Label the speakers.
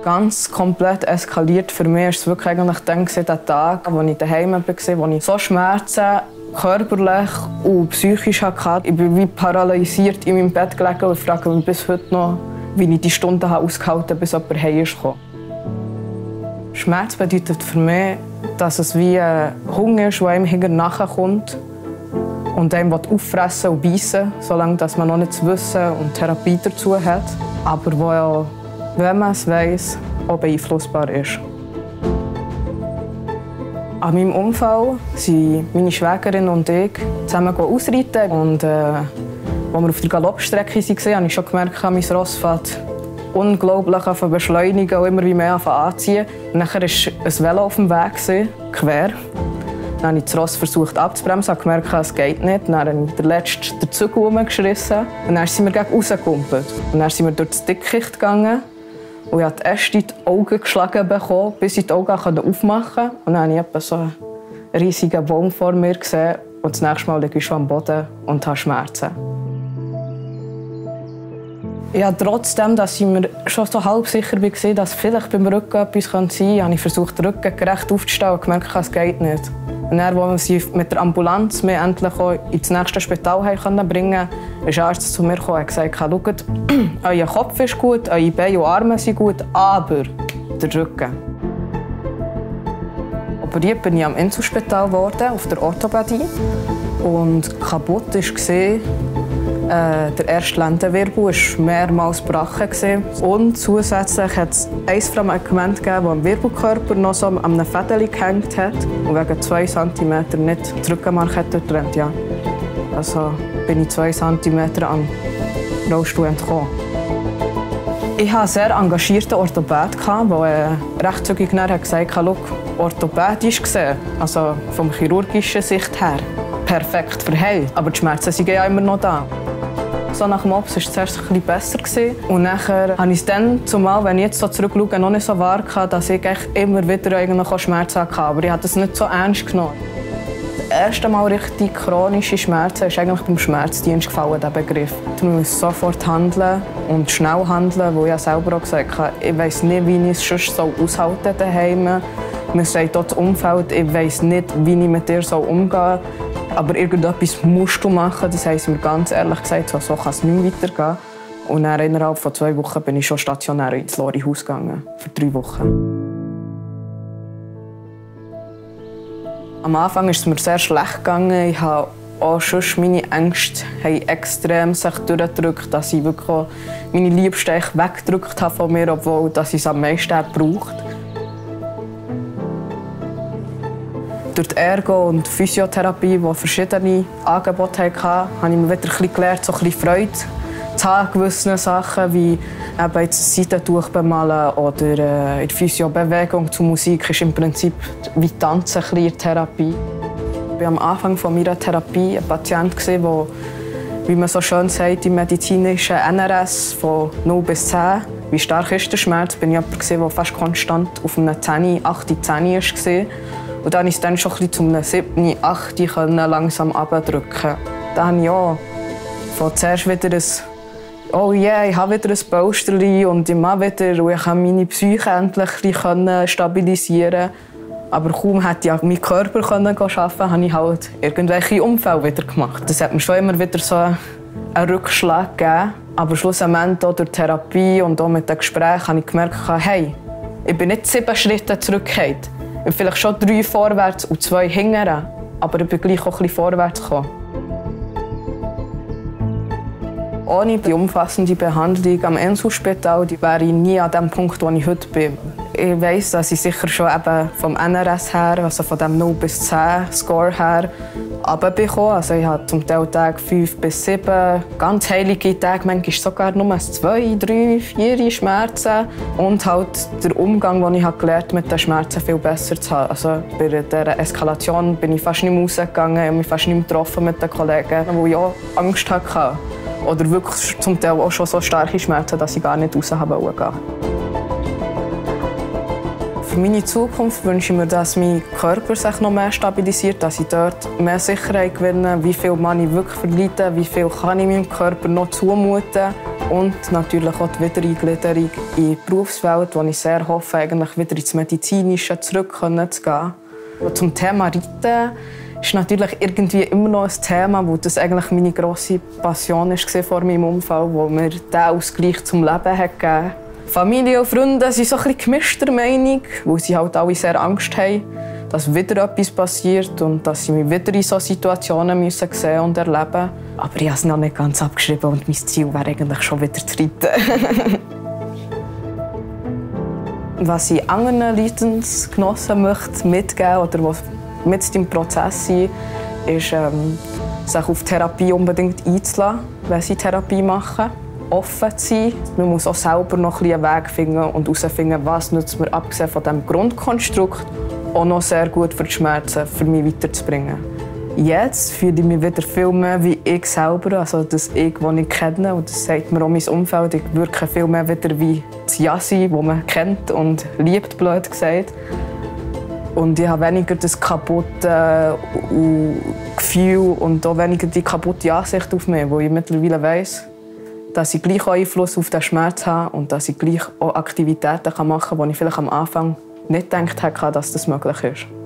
Speaker 1: Ganz komplett eskaliert für mich war es wirklich eigentlich der Tag, als ich daheim war, wo ich so Schmerzen körperlich und psychisch hatte. Ich bin wie paralysiert in meinem Bett gelegen und frage mich bis heute noch, wie ich die Stunden ausgehalten habe, bis jemand heimkam. Schmerz bedeutet für mich, dass es wie ein Hunger ist, der einem hinterher kommt und einem auffressen und beißen, solange man noch nicht das Wissen und Therapie dazu hat, aber wo ja, wenn man es weiss, auch beeinflussbar ist. An meinem Unfall sind meine Schwägerin und ich zusammen ausreiten. Und als wir auf der Galoppstrecke waren, habe ich schon gemerkt, dass mein Ross unglaublich beschleunigen und immer mehr anziehen. Und dann war ein Velo auf dem Weg, quer. Dann habe ich das Ross versucht abzubremsen, habe gemerkt, es geht nicht. Dann habe ich den letzten Zug herumgeschissen. Und dann sind wir gegen rausgekumpelt. Und dann sind wir durch das Dickicht gegangen. Und ich habe erst in die Augen geschlagen bekommen, bis ich die Augen aufmachen konnte. Und dann habe ich etwa so einen riesigen Baum vor mir gesehen. Und das nächste Mal liege ich schon am Boden und habe Schmerzen. Ja, trotzdem, dass ich mir schon so halb sicher war, dass vielleicht beim Rücken etwas sein könnte, habe ich versucht, den Rücken gerecht aufzustellen und gemerkt, es geht nicht. Und dann, als wir sie mit der Ambulanz endlich ins nächste Spital bringen konnten, ist der Arzt zu mir gekommen und gesagt, schaut, euer Kopf ist gut, eure Beine und Arme sind gut, aber der Rücken. Operiert bin ich am Inselspital geworden, auf der Orthopädie. Und kaputt war der erste Lendenwirbel war mehrmals gebrochen. Und zusätzlich hat es ein Fragment gegeben, das am Wirbelkörper noch so an einem Fädeli gehängt hat und wegen 2 cm nicht die Rückenmark durchtrennt. Ja. Also bin ich 2 cm am Rollstuhl entkommen. Ich hatte einen sehr engagierten Orthopäd, der recht zügig gesagt hat, orthopädisch gesehen, also von chirurgischer Sicht her, perfekt verheilt. Aber die Schmerzen sind ja immer noch da. So nach dem Ops war es zuerst ein bisschen besser. Und nachher habe ich es dann, zumal wenn ich jetzt so zurückschaue, noch nicht so wahr gehabt, dass ich immer wieder Schmerzen hatte. Aber ich habe das nicht so ernst genommen. Das erste Mal richtig chronische Schmerzen ist eigentlich beim Schmerzdienst gefallen, der Begriff. Du musst sofort handeln und schnell handeln, wo ich selber auch gesagt habe, ich weiss nicht, wie ich es sonst aushalten daheim. Mir sagt auch das Umfeld, ich weiss nicht, wie ich mit dir umgehen soll. Aber irgendetwas musst du machen. Das haben sie mir ganz ehrlich gesagt, so kann es nicht weitergehen. Und dann innerhalb von 2 Wochen bin ich schon stationär ins Lori-Haus gegangen. Für 3 Wochen. Am Anfang ist es mir sehr schlecht gegangen. Ich habe auch schon meine Ängste haben extrem sich durchgedrückt, dass ich wirklich meine Liebsten weggedrückt habe von mir, obwohl ich es am meisten braucht. Durch die Ergo- und Physiotherapie, die verschiedene Angebote hatten, habe ich mir wieder gelernt, so ein bisschen Freude zu haben an gewissen Sachen, wie eben jetzt Seitentuch bemalen oder in der Physiobewegung zur Musik ist im Prinzip wie Tanzen in der Therapie. Ich war am Anfang meiner Therapie ein Patient, der, wie man so schön sagt, im medizinischen NRS von 0 bis 10. Wie stark ist der Schmerz? Ich war jemand, der fast konstant auf einem 10, 8, 10 war. Und dann ist es schon ein bisschen zu einem 7, 8 langsam abdrücken. Dann habe ich auch von zuerst wieder ein «Oh yeah, ich habe wieder ein Polsterli und ich mache wieder und ich kann meine Psyche endlich stabilisieren». Aber kaum hätte ich meinen Körper arbeiten können, habe ich halt irgendwelche Unfälle wieder gemacht. Das hat mir schon immer wieder so einen Rückschlag gegeben. Aber schlussendlich auch durch die Therapie und auch mit den Gesprächen habe ich gemerkt, hey, ich bin nicht 7 Schritte zurückgefallen. Ich bin vielleicht schon 3 vorwärts und 2 hinterher, aber ich bin gleich auch ein bisschen vorwärts gekommen. Ohne die umfassende Behandlung am Inselspital wäre ich nie an dem Punkt, wo ich heute bin. Ich weiss, dass ich sicher schon eben vom NRS her, also von dem 0 bis 10 Score her, runterbekommen. Also ich habe zum Teil Tage 5 bis 7, ganz heilige Tage, manchmal sogar nur 2, 3, 4 Schmerzen. Und halt der Umgang, den ich gelernt habe, mit den Schmerzen viel besser zu haben. Also bei dieser Eskalation bin ich fast nicht mehr rausgegangen, ich habe mich fast nicht mehr getroffen mit den Kollegen, weil ich auch Angst hatte. Oder wirklich zum Teil auch schon so starke Schmerzen, dass ich gar nicht raus gehen wollte. Für meine Zukunft wünsche ich mir, dass mein Körper sich noch mehr stabilisiert, dass ich dort mehr Sicherheit gewinne, wie viel kann ich wirklich verleiden, wie viel kann ich meinem Körper noch zumuten und natürlich auch die Wiedereingliederung in die Berufswelt, wo ich sehr hoffe, eigentlich wieder ins Medizinische zurück zu gehen. Und zum Thema Reiten ist natürlich irgendwie immer noch ein Thema, wo das eigentlich meine grosse Passion war vor meinem Unfall, wo mir diesen Ausgleich zum Leben hat gegeben. Familie und Freunde sind so ein bisschen gemischter Meinung, weil sie halt alle sehr Angst haben, dass wieder etwas passiert und dass sie mich wieder in solchen Situationen müssen sehen und erleben. Aber ich habe es noch nicht ganz abgeschrieben und mein Ziel wäre eigentlich schon wieder zu reiten. Was ich anderen Leidensgenossen mitgeben möchte oder die mit im Prozess sind, ist, sich auf Therapie unbedingt einzulassen, wenn sie Therapie machen. Offen zu sein. Man muss auch selber noch einen Weg finden und herausfinden, was nützt mir abgesehen von diesem Grundkonstrukt auch noch sehr gut für die Schmerzen, für mich weiterzubringen. Jetzt fühle ich mich wieder viel mehr wie ich selber, also das Ich, das ich kenne. Und das sagt mir auch mein Umfeld. Ich wirke viel mehr wieder wie das Yassi, das man kennt und liebt, blöd gesagt. Und ich habe weniger das kaputte Gefühl und auch weniger die kaputte Ansicht auf mich, wo ich mittlerweile weiss, dass ich gleich Einfluss auf den Schmerz habe und dass ich gleich auch Aktivitäten machen kann, die ich vielleicht am Anfang nicht gedacht habe, dass das möglich ist.